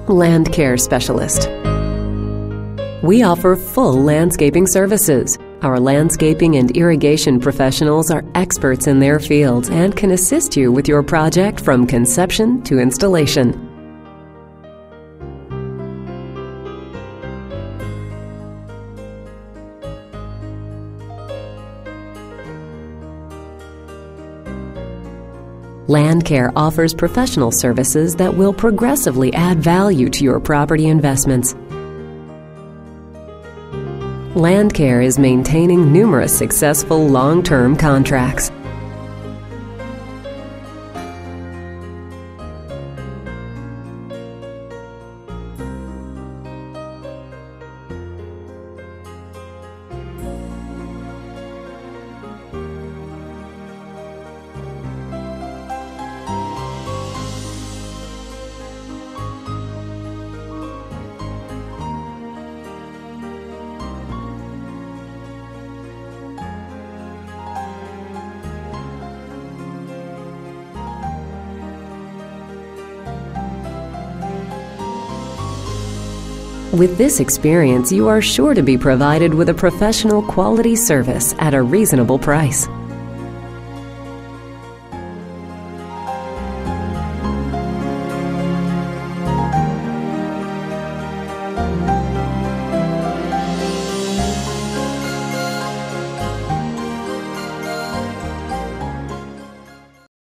Land Care Specialist. We offer full landscaping services. Our landscaping and irrigation professionals are experts in their fields and can assist you with your project from conception to installation. Land Care offers professional services that will progressively add value to your property investments. Land Care is maintaining numerous successful long-term contracts. With this experience, you are sure to be provided with a professional quality service at a reasonable price.